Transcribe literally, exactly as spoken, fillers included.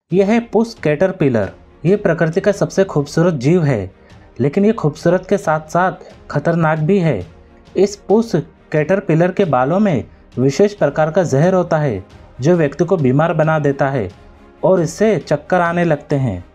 यह है पुस कैटरपिलर। ये प्रकृति का सबसे खूबसूरत जीव है, लेकिन ये खूबसूरत के साथ साथ खतरनाक भी है। इस पुस कैटरपिलर के बालों में विशेष प्रकार का जहर होता है जो व्यक्ति को बीमार बना देता है और इससे चक्कर आने लगते हैं।